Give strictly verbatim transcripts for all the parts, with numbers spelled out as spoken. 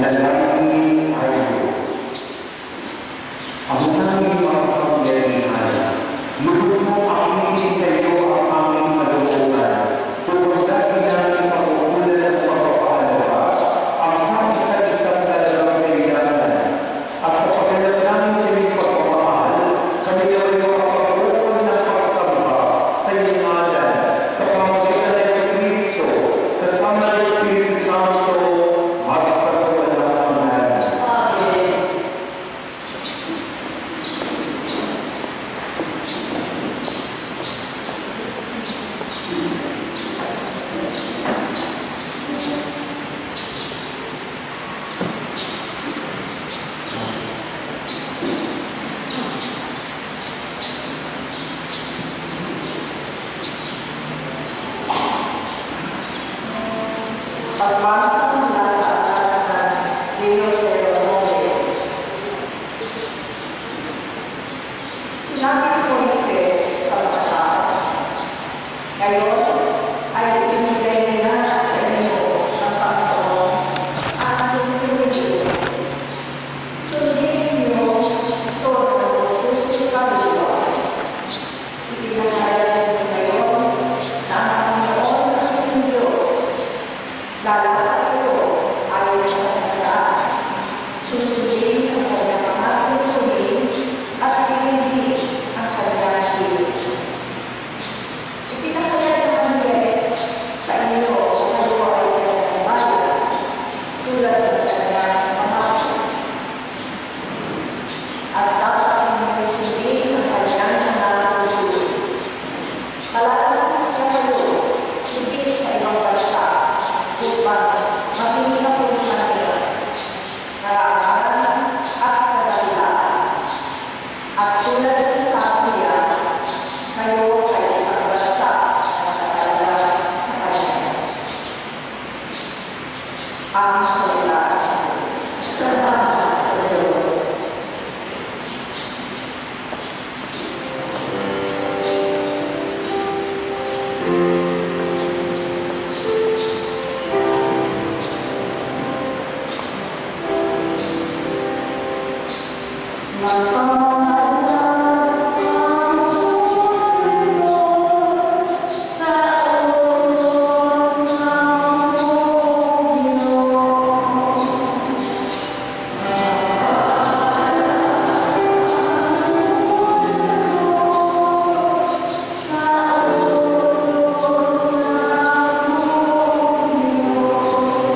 Manalangin tayo. Ang tanging makapangyarihan, lubos mo akingin sa iyo ang aming malooban. Pagpagdagi namin pag-uulan at pagpapahalaga, ang pag-isa-isang talagang kailangan. At sa pagkalat namin sa iyong pagpapahal, kami naman yung pagpapagod ng pagsamba sa iyong ngalan, sa pamagitan ng Kristo, kasama ng Espiritu Santo, pagpasok na sa anak ng Diyos de Amore. Sinabi ni Moises sa mata, ngayon ay ibigay na sa inyo ng Panginoon ang tutuloy. Sundin niyo ito ng puso kaluluwa. Ipinahayag niyo ngayon na ang Panginoon ang inyong Diyos. Lalakad kayo ayon sa kanyang susundin ang kanyang mga tutuloy at hindi ang kanyang hilig. Ipinahayag naman din sa inyo kung kayo ay kanyang bayan tulad ng kanyang pamamagitan. At dapat ninyo sundin ang kanyang mga tutuloy. Lalakad kayo hindi sa ibang bansa upang maging kapulutan karaan at kadahilan. At tulad ng sabi niya, kayo ay isang bansa na nakatalaga sa kanya. Ang salita ng Diyos. Salamat sa Diyos.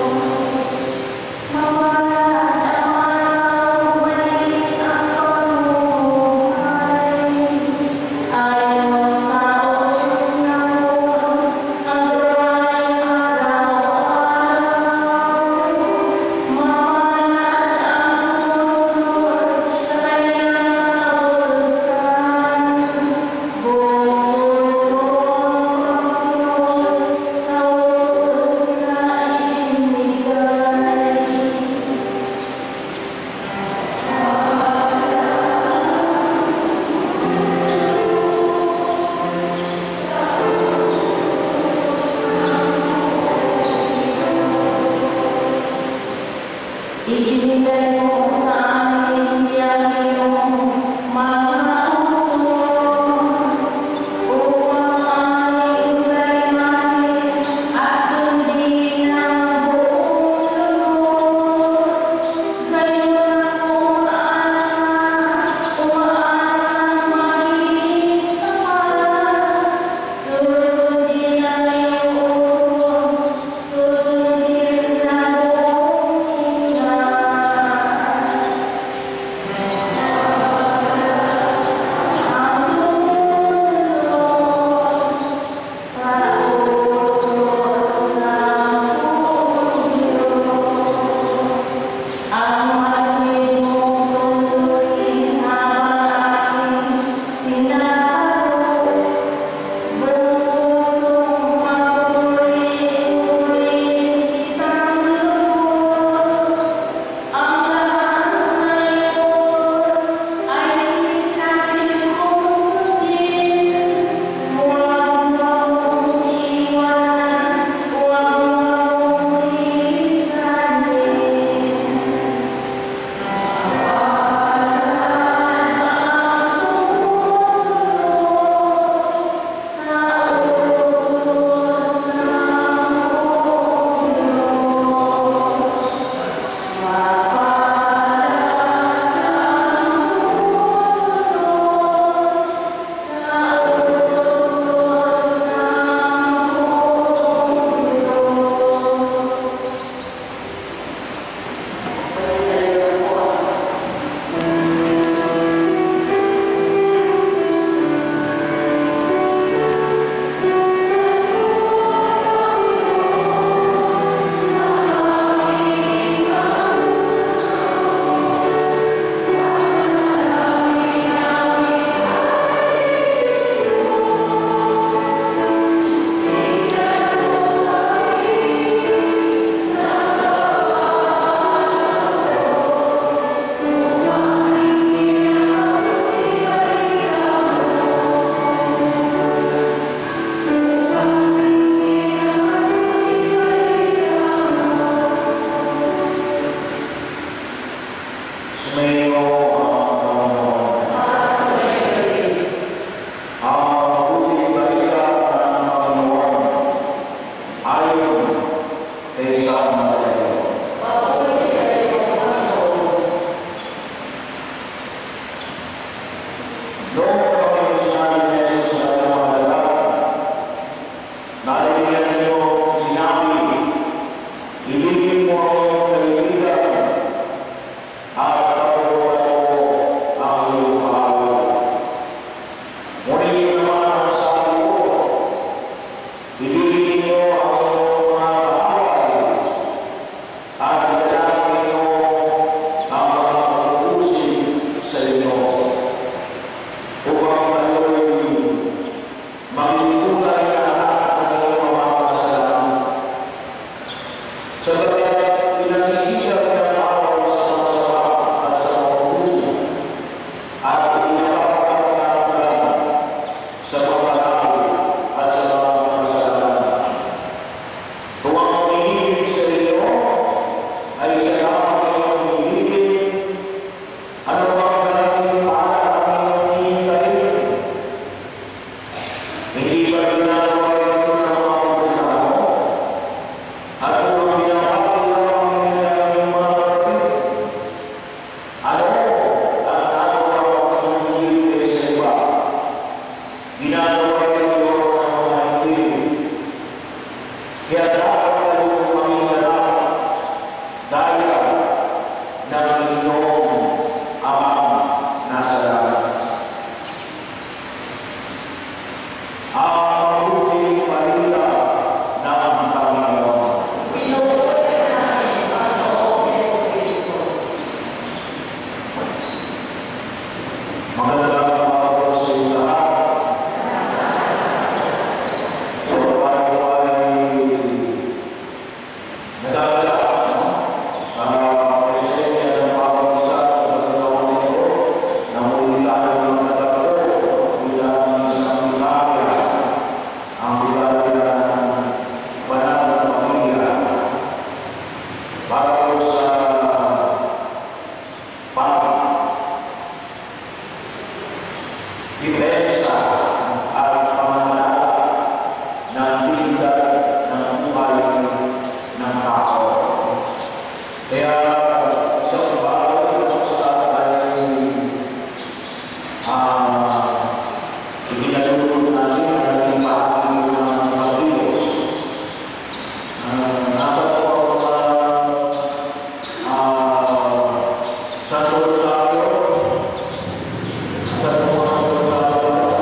Mama, Pinagsisikap ng araw sa mga sarap at sa mga puno at pinapapakalaman sa mga tao at sa mga masalanan. Kung ang pag-ibig sa iyo ay sa lamang iyong pag-ibig, ano bang maraming para ang iyong hihintayin? Hindi ba ginagawa ito ng mga pagkakao? At kung ang pinapakalaman nila ng mga kapatid, ano ang nagawa ng pag-ibig sa iba? Ginagawa ito ng mga hindi. Kaya dapat kayo mamingalan dahil ng inyong Amang nasa langit. Ang mabuting balita ng Panginoon. Pinupulot namin ang Panginoong Jesucristo. Magandang araw sa inyo lahat. So, tayo ay nagagala no? sa presensya ng bawat isa sa pagkakataon nito na muli tayo ng nagkakaroon bilang isang pilaya, ang pilaya ng banal na pamilya para po sa pag-depensa at pamamahala ng dignidad ng buhay ng tao. Kaya sa bagay sa ay ah, iginalulong natin ang naging bahagi ng pag-Diyos. Ah, nasa po ako sa ah, Santo Rosario, sa mga Santo Rosario,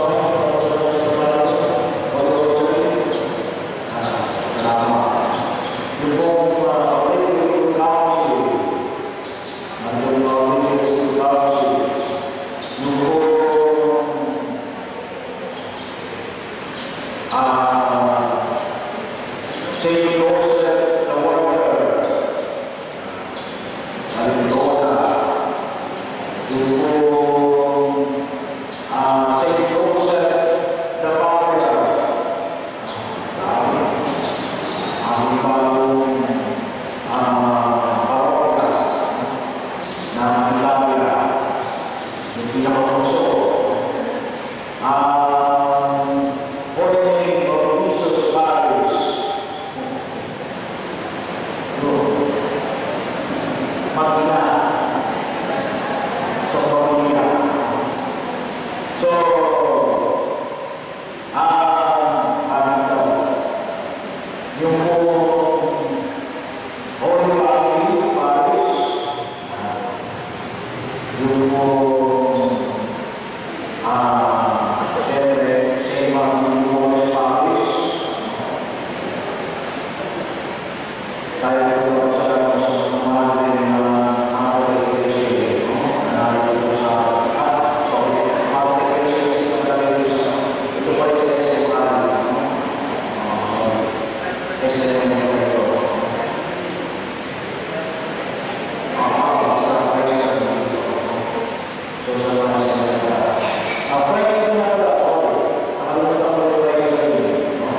ah, salamat. Yung pong uh, Political Council, yung uh, Political Council, yung pong uh, Saint Joseph the Worker, Alintona, yung pong uh, Saint Joseph the Founder, ang bagong ah, parokya ng Ilabia, yung pinakapuso, ang Ordering of Jesus Parish, Magna, sa pamilya. So, ang ano ito, yung pong Holy Family Parish, yung pong ah, siyempre, Saint Bartolomew's Parish, tayo po sa sa mga din na mga Iglesia, no? Na dito sa at so mga Iglesia na tayo sa ito pa sa Semana, no? So, kasi ito. Ah, basta tayo sa dito. So, sa mga Semana. Ang pwede ko na pala, sorry. Ang ano na pala pwede ko na, no?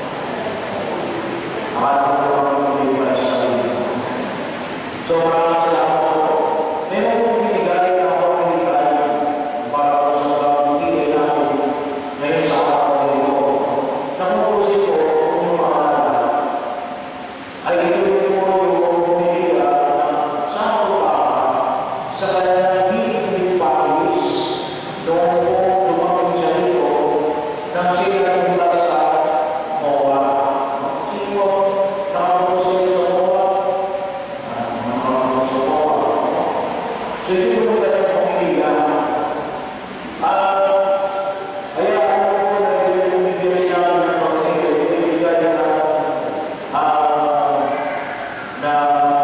Akala ko na hindi pa sa kanila. So, maraming salamat po. Meron po binigay na ako binigay para po sa pagpili natin ngayon sa araw na ito. Nakukusin ko kung yung makakala ay ito po yung bumili ng Santo Papa sa kanyang Big Families noong po lumapit siya rito nang sila mula sa M O A. Sino nakakusin sa M O A? Nakakusin sa M O A. So, ito po kanyang pamilya. At kaya ano po na yung bibigyan namin ng pamilya, ibibigay na ah, na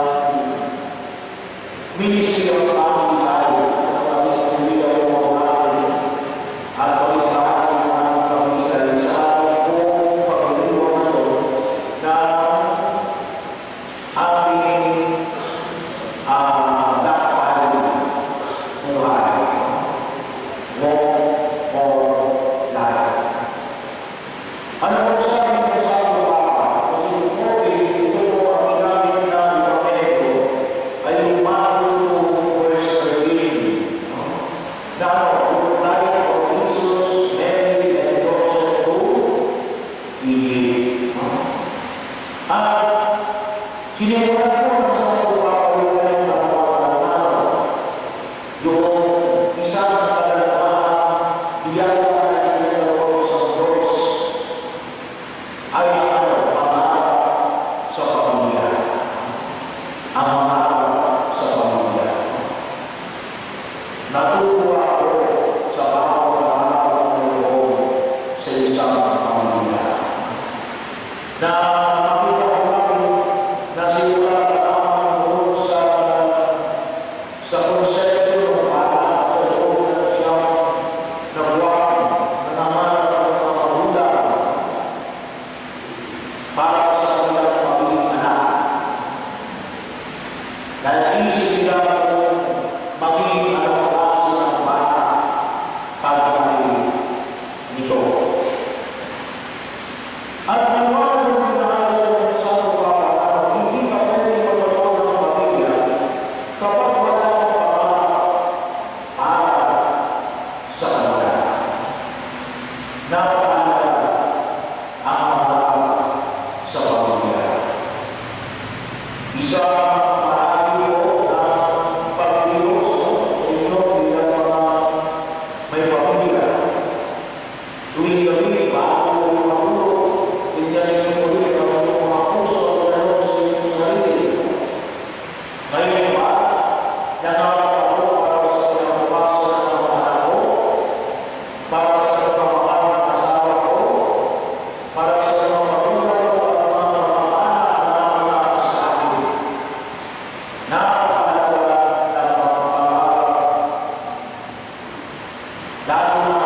Ministry of Family tayo. Ang pamilya ko natin at pagkakahali ng pamilya sa buong pamilya na aming Kinimulan ko ang sa pagpapalitan ng pagpapalitan. Yung isang kalalaman, biyaya na ginagawa sa Diyos ay ang pangarap sa pamilya. Ang pangarap sa pamilya. Natutuwa ako sa bawat pangarap ng Diyos sa isang pamilya. Na Lalu